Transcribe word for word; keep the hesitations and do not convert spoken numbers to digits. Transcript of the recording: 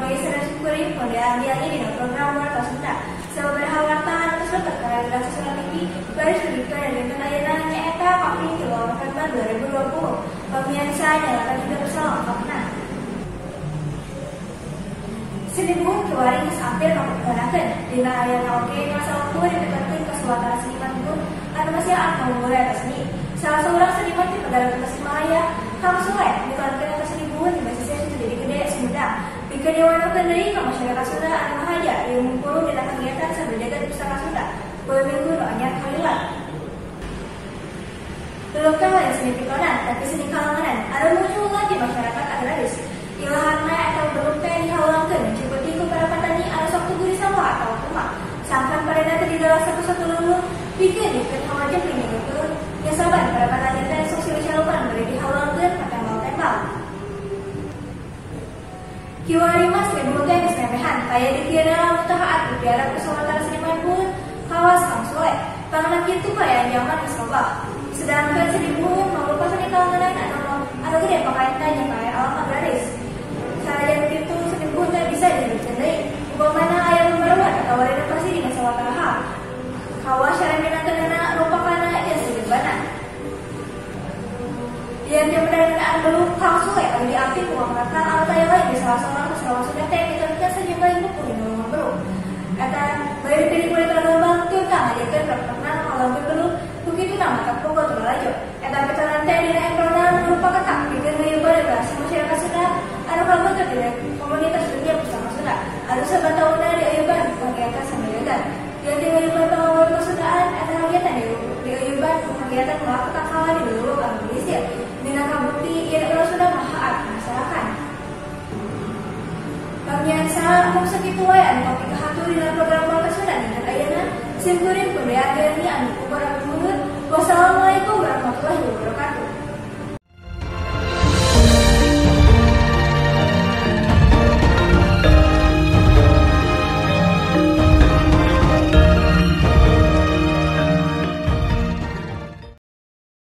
Sebagai saudara syukuri pondaan dialih dengan program Warta Sunda. Sababaraha wartaan atas lebat karya redaksi Sunda T V baris berita dan dengan ayana nyaeta Kapri Kilo November dua ribu dua puluh. Pemirsa nyalakan juga bersama Kapna. Sedibun keluaring hampir menggunakan dina ayana oke masa waktu ditekankan kesuatan seniman pun anu masih akan memulai atas seni. Salah seorang seniman di Pegadaian Tasikmalaya, Kang Soleh, dikalahkan atas sedibun di basisnya itu jadi gede Sunda. Bikin diwanakan dari ke masyarakat Sunda anu mahaja yang mengumpul di kegiatan sambil jaga di pusaka Sunda. Boleh minggu doanya kalilah. Belum kah yang seni pikonan, tapi seni kalanganan ada muncul lagi masyarakat agraris. Ilahannya atau belum teh dihalangkan mencukupi kepada petani anu sok tubuh di sawah atau rumah. Sangkan pada data di dalam satu-satu lulu, bikin dikan hawa jepling yang betul. Ya saban pada petani teh sosial calupan beri dihalangkan pakai mau tembak. Kiwari mas yang belum teh kesemehan, kayak dikira mutahaat biara persoalan seniman pun kawas Kang Soleh. Karena itu kayak nyaman kesobah. Sedangkan sedibun merupakan seni kalanganan anu anu gede pakaian tanya kayak alam agraris. Saya begitu sedibun tak bisa dicendai. Bagaimana ayam membaruan atau renovasi di masa wataraha. Kawas yang menantanana merupakan yang sedikit banyak. Yang kebenaran belum Kang Soleh kali diambil uang rata atau yang lain di salah seorang pesawat sudah teh diteruskan sejumlah yang buku di nomor baru. Kata bayi pilih kulit tergambang tentang ajakan berkenaan kalau berbelu begitu nama tak pokok terlalu. Kata pecahan teh di daerah program merupakan tak bikin menyebabkan bahasa masyarakat Sunda. Ada kalau tidak komunitas dunia bersama Sunda. Ada sebat tahun dari Ayuban kegiatan sambilan. Yang di Ayuban pengawal kesundaan ada kegiatan di Ayuban kegiatan melakukan kawan di dulu Kang Indonesia. Dina kabukti ia kalau sudah mahaat masyarakat. Pemirsa umum segitu wae anu kopi kahatur dina program Warta Sunda dengan ayana simkuring pemberian dari anu kubar anu mundur. Wassalamualaikum warahmatullahi wabarakatuh.